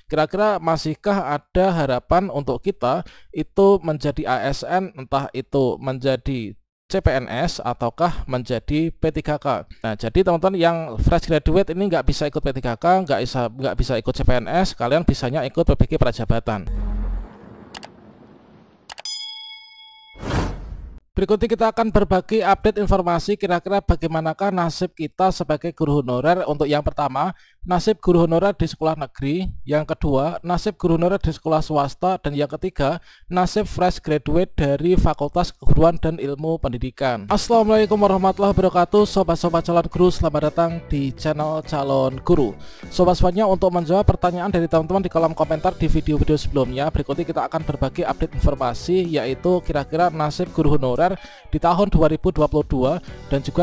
Kira-kira masihkah ada harapan untuk kita itu menjadi ASN, entah itu menjadi CPNS ataukah menjadi P3K. Nah, jadi teman-teman yang fresh graduate ini nggak bisa ikut P3K, nggak bisa ikut CPNS, kalian bisanya ikut PBG Prajabatan. Berikutnya kita akan berbagi update informasi kira-kira bagaimanakah nasib kita sebagai guru honorer. Untuk yang pertama, nasib guru honorer di sekolah negeri. Yang kedua, nasib guru honorer di sekolah swasta. Dan yang ketiga, nasib fresh graduate dari Fakultas Keguruan dan Ilmu Pendidikan. Assalamualaikum warahmatullahi wabarakatuh. Sobat-sobat calon guru, selamat datang di channel Calon Guru. Sobat-sobatnya, untuk menjawab pertanyaan dari teman-teman di kolom komentar di video-video sebelumnya, berikutnya kita akan berbagi update informasi, yaitu kira-kira nasib guru honorer di tahun 2022 dan juga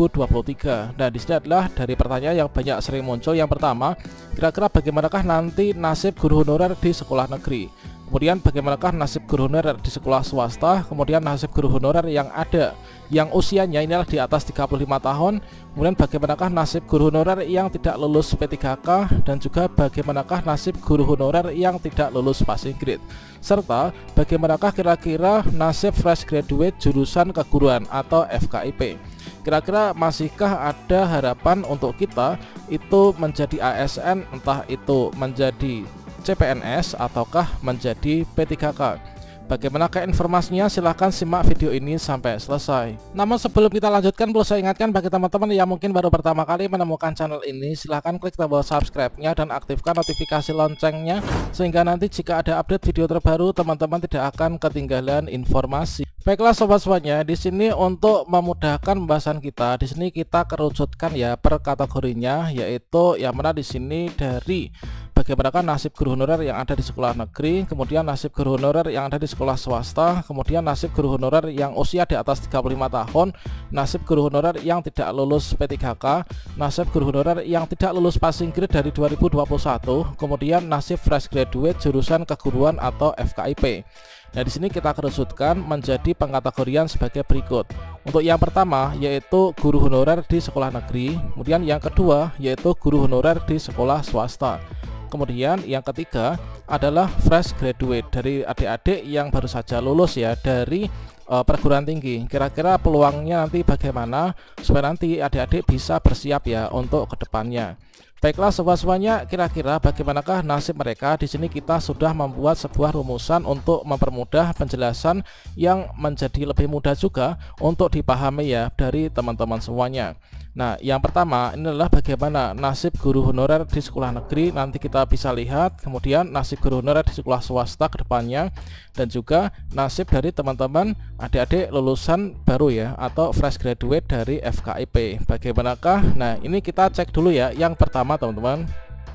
2023. Nah, di sini adalah dari pertanyaan yang banyak sering muncul. Yang pertama, kira-kira bagaimanakah nanti nasib guru honorer di sekolah negeri? Kemudian bagaimanakah nasib guru honorer di sekolah swasta? Kemudian nasib guru honorer yang ada yang usianya ini adalah di atas 35 tahun. Kemudian bagaimanakah nasib guru honorer yang tidak lulus P3K, dan juga bagaimanakah nasib guru honorer yang tidak lulus passing grade, serta bagaimanakah kira-kira nasib fresh graduate jurusan keguruan atau FKIP. Kira-kira masihkah ada harapan untuk kita itu menjadi ASN, entah itu menjadi CPNS ataukah menjadi P3K. Bagaimanakah informasinya? Silahkan simak video ini sampai selesai. Namun sebelum kita lanjutkan, perlu saya ingatkan bagi teman-teman yang mungkin baru pertama kali menemukan channel ini, silahkan klik tombol subscribe-nya dan aktifkan notifikasi loncengnya, sehingga nanti jika ada update video terbaru, teman-teman tidak akan ketinggalan informasi. Baiklah sobat-sobatnya, di sini untuk memudahkan pembahasan kita, di sini kita kerucutkan ya per kategorinya, yaitu yang mana di sini dari bagaimanakah nasib guru honorer yang ada di sekolah negeri, kemudian nasib guru honorer yang ada di sekolah swasta, kemudian nasib guru honorer yang usia di atas 35 tahun, nasib guru honorer yang tidak lulus P3K, nasib guru honorer yang tidak lulus passing grade dari 2021, kemudian nasib fresh graduate jurusan keguruan atau FKIP. Nah, di sini kita kerucutkan menjadi pengkategorian sebagai berikut. Untuk yang pertama yaitu guru honorer di sekolah negeri, kemudian yang kedua yaitu guru honorer di sekolah swasta. Kemudian yang ketiga adalah fresh graduate dari adik-adik yang baru saja lulus ya dari perguruan tinggi. Kira-kira peluangnya nanti bagaimana supaya nanti adik-adik bisa bersiap ya untuk kedepannya. Baiklah sobat-sobatnya, kira-kira bagaimanakah nasib mereka? Di sini kita sudah membuat sebuah rumusan untuk mempermudah penjelasan yang menjadi lebih mudah juga untuk dipahami ya dari teman-teman semuanya. Nah, yang pertama ini adalah bagaimana nasib guru honorer di sekolah negeri, nanti kita bisa lihat, kemudian nasib guru honorer di sekolah swasta ke depannya, dan juga nasib dari teman-teman adik-adik lulusan baru ya atau fresh graduate dari FKIP. Bagaimanakah? Nah, ini kita cek dulu ya yang pertama teman-teman.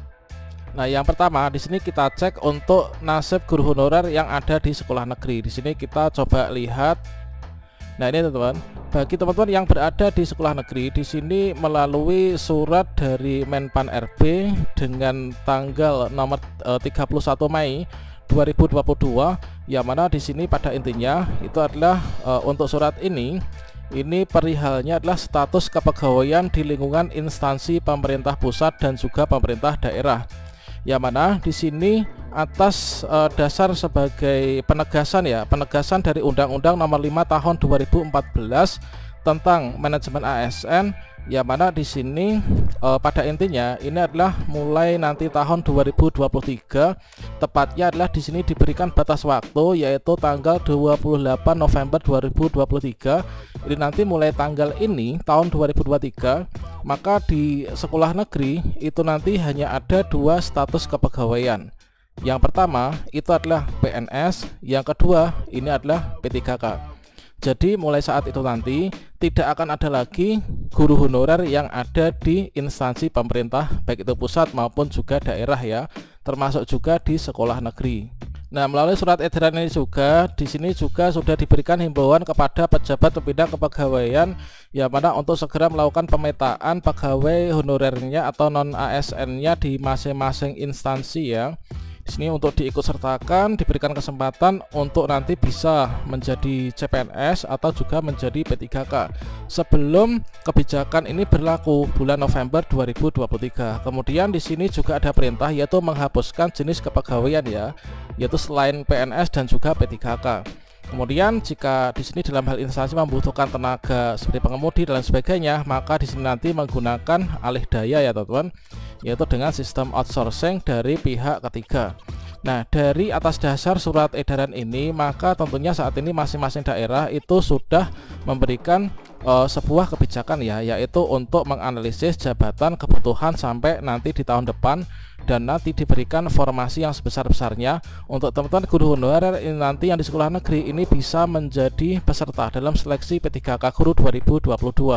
Nah, yang pertama di sini kita cek untuk nasib guru honorer yang ada di sekolah negeri. Di sini kita coba lihat. Nah, ini teman-teman, bagi teman-teman yang berada di sekolah negeri, di sini melalui surat dari Menpan RB dengan tanggal nomor 31 Mei 2022, yang mana di sini pada intinya itu adalah untuk surat ini perihalnya adalah status kepegawaian di lingkungan instansi pemerintah pusat dan juga pemerintah daerah. Yang mana di sini atas dasar sebagai penegasan dari Undang-Undang Nomor 5 Tahun 2014 tentang manajemen ASN, yang mana di sini pada intinya ini adalah mulai nanti tahun 2023, tepatnya adalah di sini diberikan batas waktu yaitu tanggal 28 November 2023. Jadi nanti mulai tanggal ini tahun 2023, maka di sekolah negeri itu nanti hanya ada dua status kepegawaian. Yang pertama itu adalah PNS, yang kedua ini adalah P3K. Jadi mulai saat itu nanti tidak akan ada lagi guru honorer yang ada di instansi pemerintah baik itu pusat maupun juga daerah ya, termasuk juga di sekolah negeri. Nah, melalui surat edaran ini juga di sini juga sudah diberikan himbauan kepada pejabat pembina kepegawaian yang mana untuk segera melakukan pemetaan pegawai honorernya atau non ASN-nya di masing-masing instansi ya. Di sini untuk diikutsertakan, diberikan kesempatan untuk nanti bisa menjadi CPNS atau juga menjadi P3K sebelum kebijakan ini berlaku bulan November 2023. Kemudian di sini juga ada perintah yaitu menghapuskan jenis kepegawaian ya, yaitu selain PNS dan juga P3K. Kemudian jika di sini dalam hal instansi membutuhkan tenaga seperti pengemudi dan sebagainya, maka di sini nanti menggunakan alih daya ya teman-teman, yaitu dengan sistem outsourcing dari pihak ketiga. Nah, dari atas dasar surat edaran ini, maka tentunya saat ini masing-masing daerah itu sudah memberikan sebuah kebijakan ya, yaitu untuk menganalisis jabatan kebutuhan sampai nanti di tahun depan, dan nanti diberikan formasi yang sebesar-besarnya untuk teman-teman guru honorer ini nanti yang di sekolah negeri ini bisa menjadi peserta dalam seleksi P3K Guru 2022.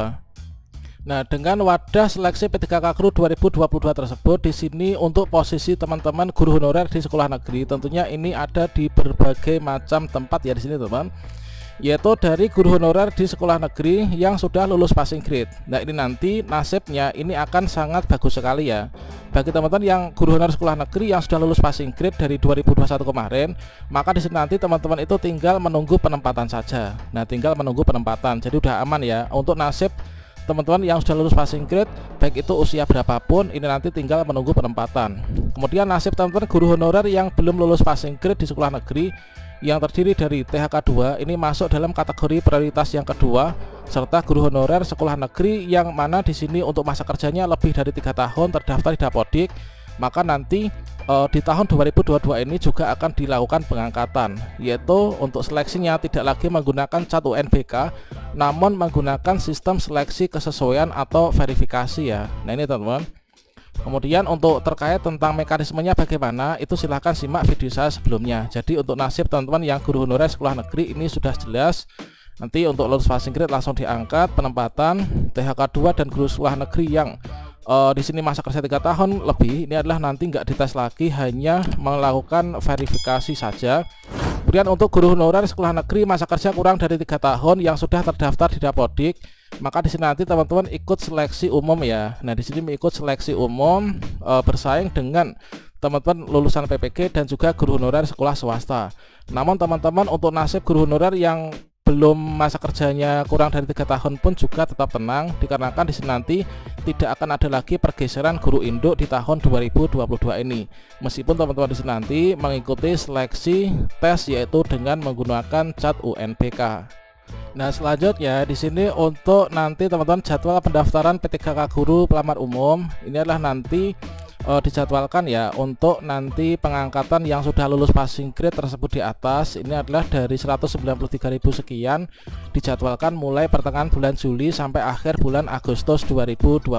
Nah, dengan wadah seleksi P3K Guru 2022 tersebut, di sini untuk posisi teman-teman guru honorer di sekolah negeri tentunya ini ada di berbagai macam tempat ya di sini teman, yaitu dari guru honorer di sekolah negeri yang sudah lulus passing grade. Nah, ini nanti nasibnya ini akan sangat bagus sekali ya bagi teman-teman yang guru honorer sekolah negeri yang sudah lulus passing grade dari 2021 kemarin. Maka di sini nanti teman-teman itu tinggal menunggu penempatan saja. Nah, tinggal menunggu penempatan, jadi udah aman ya untuk nasib teman-teman yang sudah lulus passing grade, baik itu usia berapapun, ini nanti tinggal menunggu penempatan. Kemudian nasib teman-teman guru honorer yang belum lulus passing grade di sekolah negeri yang terdiri dari THK 2 ini masuk dalam kategori prioritas yang kedua, serta guru honorer sekolah negeri yang mana di sini untuk masa kerjanya lebih dari 3 tahun terdaftar di Dapodik, maka nanti di tahun 2022 ini juga akan dilakukan pengangkatan, yaitu untuk seleksinya tidak lagi menggunakan cat UNBK namun menggunakan sistem seleksi kesesuaian atau verifikasi ya. Nah, ini teman-teman. Kemudian untuk terkait tentang mekanismenya bagaimana, itu silahkan simak video saya sebelumnya. Jadi untuk nasib teman-teman yang guru honorer sekolah negeri ini sudah jelas. Nanti untuk lulus passing grade langsung diangkat, penempatan, THK 2 dan guru sekolah negeri yang di sini masa kerja 3 tahun lebih, ini adalah nanti nggak dites lagi, hanya melakukan verifikasi saja. Kemudian untuk guru honorer sekolah negeri masa kerja kurang dari 3 tahun yang sudah terdaftar di Dapodik, maka di sini nanti teman-teman ikut seleksi umum ya. Nah, di sini mengikut seleksi umum bersaing dengan teman-teman lulusan PPG dan juga guru honorer sekolah swasta. Namun teman-teman untuk nasib guru honorer yang belum masa kerjanya kurang dari 3 tahun pun juga tetap tenang, dikarenakan di sini nanti tidak akan ada lagi pergeseran guru induk di tahun 2022 ini. Meskipun teman-teman di sini nanti mengikuti seleksi tes yaitu dengan menggunakan cat UNBK. Nah, selanjutnya di sini untuk nanti teman-teman jadwal pendaftaran P3K Guru pelamar umum ini adalah nanti dijadwalkan ya untuk nanti pengangkatan yang sudah lulus passing grade tersebut di atas, ini adalah dari 193.000 sekian, dijadwalkan mulai pertengahan bulan Juli sampai akhir bulan Agustus 2022.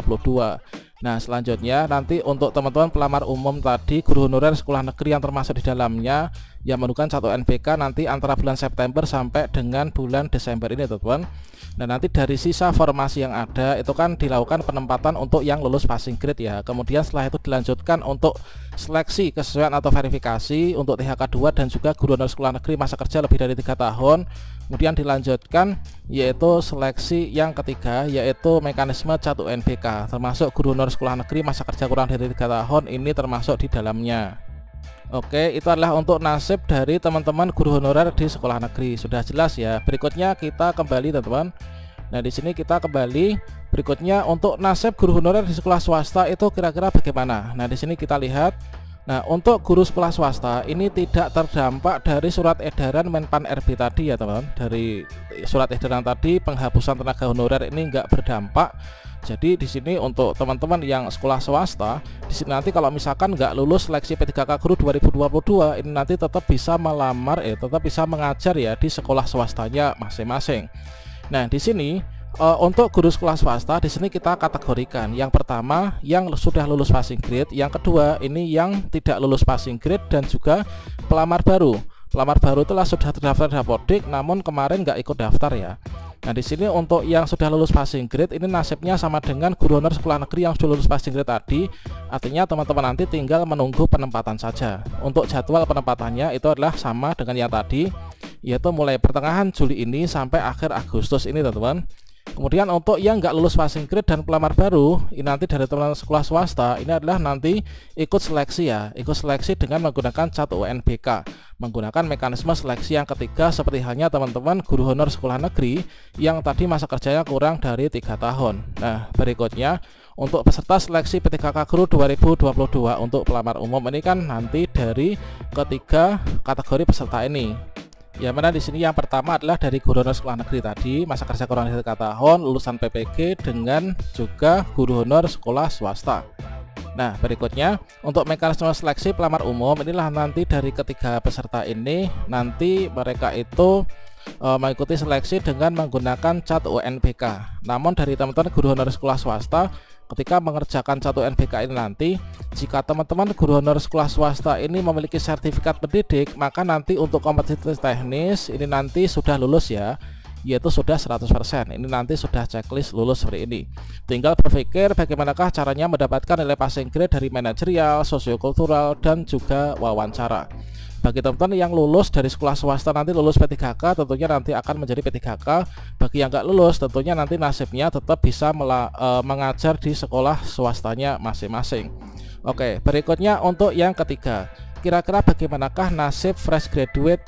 Nah, selanjutnya nanti untuk teman-teman pelamar umum tadi guru honorer sekolah negeri yang termasuk di dalamnya yang menggunakan satu NBK nanti antara bulan September sampai dengan bulan Desember ini teman-teman. Nah, nanti dari sisa formasi yang ada itu kan dilakukan penempatan untuk yang lulus passing grade ya. Kemudian setelah itu dilanjutkan untuk seleksi kesesuaian atau verifikasi untuk THK 2 dan juga guru honorer sekolah negeri masa kerja lebih dari 3 tahun. Kemudian dilanjutkan yaitu seleksi yang ketiga yaitu mekanisme cat UNBK, termasuk guru honorer sekolah negeri masa kerja kurang dari 3 tahun ini termasuk di dalamnya. Oke, itu adalah untuk nasib dari teman-teman guru honorer di sekolah negeri. Sudah jelas ya. Berikutnya kita kembali teman-teman. Nah, di sini kita kembali. Berikutnya untuk nasib guru honorer di sekolah swasta itu kira-kira bagaimana? Nah, di sini kita lihat. Nah, untuk guru sekolah swasta ini tidak terdampak dari surat edaran Menpan RB tadi ya teman-teman. Dari surat edaran tadi penghapusan tenaga honorer ini enggak berdampak. Jadi di sini untuk teman-teman yang sekolah swasta, di sini nanti kalau misalkan nggak lulus seleksi P3K Guru 2022 ini nanti tetap bisa melamar tetap bisa mengajar ya di sekolah swastanya masing-masing. Nah, di sini untuk guru sekolah swasta di sini kita kategorikan. Yang pertama yang sudah lulus passing grade, yang kedua ini yang tidak lulus passing grade dan juga pelamar baru. Pelamar baru itulah sudah terdaftar di Dapodik namun kemarin nggak ikut daftar ya. Nah, di sini untuk yang sudah lulus passing grade ini nasibnya sama dengan guru honorer sekolah negeri yang sudah lulus passing grade tadi. Artinya teman-teman nanti tinggal menunggu penempatan saja. Untuk jadwal penempatannya itu adalah sama dengan yang tadi, yaitu mulai pertengahan Juli ini sampai akhir Agustus ini teman-teman. Kemudian untuk yang nggak lulus passing grade dan pelamar baru, ini nanti dari teman-teman sekolah swasta, ini adalah nanti ikut seleksi ya, ikut seleksi dengan menggunakan cat UNBK, menggunakan mekanisme seleksi yang ketiga seperti halnya teman-teman guru honor sekolah negeri yang tadi masa kerjanya kurang dari 3 tahun. Nah, berikutnya untuk peserta seleksi P3K Guru 2022 untuk pelamar umum ini kan nanti dari ketiga kategori peserta ini. Yang mana di sini yang pertama adalah dari guru honor sekolah negeri tadi, masa kerja kurang dari 3 tahun, lulusan PPG dengan juga guru honor sekolah swasta. Nah, berikutnya untuk mekanisme seleksi pelamar umum inilah nanti dari ketiga peserta ini nanti mereka itu mengikuti seleksi dengan menggunakan cat UNBK. Namun dari teman-teman guru honor sekolah swasta, ketika mengerjakan cat UNBK ini nanti, jika teman-teman guru honor sekolah swasta ini memiliki sertifikat pendidik, maka nanti untuk kompetensi teknis ini nanti sudah lulus ya, yaitu sudah 100%. Ini nanti sudah checklist lulus seperti ini. Tinggal berpikir bagaimanakah caranya mendapatkan nilai passing grade dari manajerial, sosiokultural, dan juga wawancara. Bagi teman-teman yang lulus dari sekolah swasta nanti lulus P3K, tentunya nanti akan menjadi P3K. Bagi yang nggak lulus, tentunya nanti nasibnya tetap bisa mengajar di sekolah swastanya masing-masing. Oke, berikutnya untuk yang ketiga, kira-kira bagaimanakah nasib fresh graduate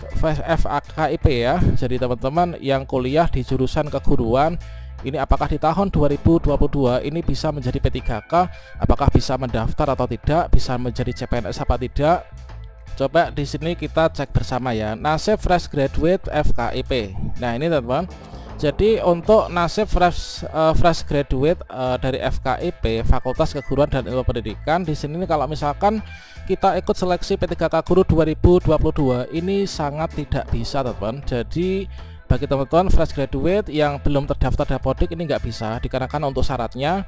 FKIP ya. Jadi teman-teman yang kuliah di jurusan keguruan, ini apakah di tahun 2022 ini bisa menjadi P3K, apakah bisa mendaftar atau tidak, bisa menjadi CPNS apa tidak. Coba di sini kita cek bersama ya, nasib fresh graduate FKIP. Nah, ini teman-teman. Jadi untuk nasib fresh graduate dari FKIP, Fakultas Keguruan dan Ilmu Pendidikan, di sini kalau misalkan kita ikut seleksi P3K Guru 2022 ini sangat tidak bisa, teman-teman. Jadi bagi teman-teman fresh graduate yang belum terdaftar Dapodik ini nggak bisa, dikarenakan untuk syaratnya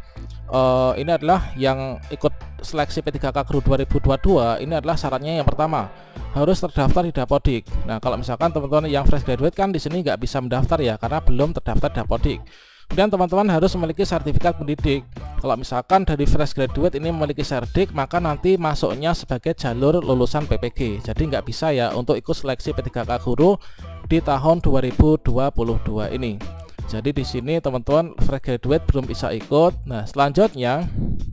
ini adalah yang ikut seleksi P3K Guru 2022 ini adalah syaratnya yang pertama harus terdaftar di Dapodik. Nah, kalau misalkan teman-teman yang fresh graduate kan di sini nggak bisa mendaftar ya karena belum terdaftar Dapodik. Kemudian teman-teman harus memiliki sertifikat pendidik. Kalau misalkan dari fresh graduate ini memiliki serdik, maka nanti masuknya sebagai jalur lulusan PPG. Jadi nggak bisa ya untuk ikut seleksi P3K Guru di tahun 2022 ini. Jadi di sini teman-teman fresh graduate belum bisa ikut. Nah, selanjutnya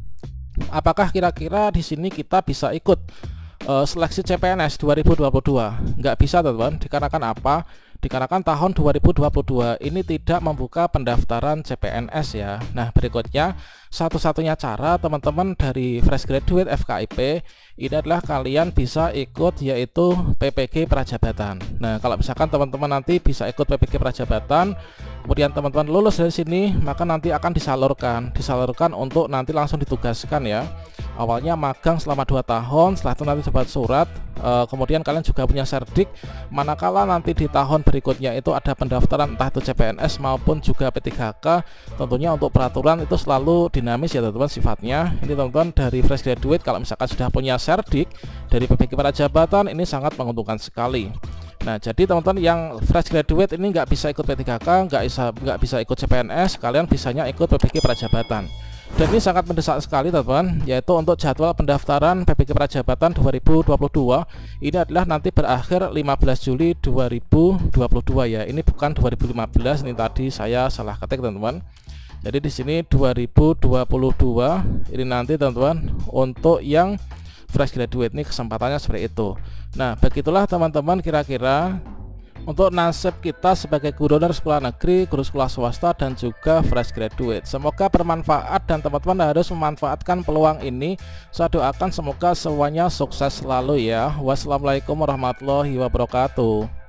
apakah kira-kira di sini kita bisa ikut seleksi CPNS 2022? Nggak bisa, teman-teman. Dikarenakan apa? Dikarenakan tahun 2022 ini tidak membuka pendaftaran CPNS ya. Nah, berikutnya satu-satunya cara teman-teman dari fresh graduate FKIP ini adalah kalian bisa ikut yaitu PPG Prajabatan. Nah, kalau misalkan teman-teman nanti bisa ikut PPG Prajabatan, kemudian teman-teman lulus dari sini, maka nanti akan disalurkan untuk nanti langsung ditugaskan ya. Awalnya magang selama 2 tahun, setelah itu nanti dapat surat, kemudian kalian juga punya serdik. Manakala nanti di tahun berikutnya itu ada pendaftaran entah itu CPNS maupun juga P3K, tentunya untuk peraturan itu selalu dinamis ya teman-teman sifatnya. Ini teman-teman dari fresh graduate kalau misalkan sudah punya serdik dari PPG Prajabatan ini sangat menguntungkan sekali. Nah, jadi teman-teman yang fresh graduate ini nggak bisa ikut P3K, nggak bisa ikut CPNS, kalian bisanya ikut PPG Prajabatan. Dan ini sangat mendesak sekali teman-teman, yaitu untuk jadwal pendaftaran PPG Prajabatan 2022 ini adalah nanti berakhir 15 Juli 2022 ya. Ini bukan 2015, ini tadi saya salah ketik teman-teman. Jadi di sini 2022 ini nanti teman-teman untuk yang fresh graduate ini kesempatannya seperti itu. Nah, begitulah teman-teman kira-kira untuk nasib kita sebagai guru honor sekolah negeri, guru sekolah swasta, dan juga fresh graduate. Semoga bermanfaat dan teman-teman harus memanfaatkan peluang ini. Saya doakan semoga semuanya sukses selalu ya. Wassalamualaikum warahmatullahi wabarakatuh.